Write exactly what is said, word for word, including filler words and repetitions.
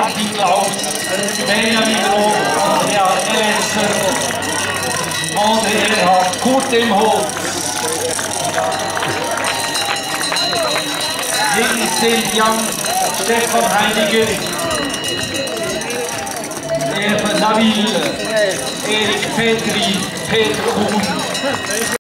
Martin Klaus, Benjamin Roth, Andrea Elesser, André Erhard, Kurt im Hof. Jens Jan, Stefan Heiniger, Eva Nabil, Erik Petri, Peter Kuhn.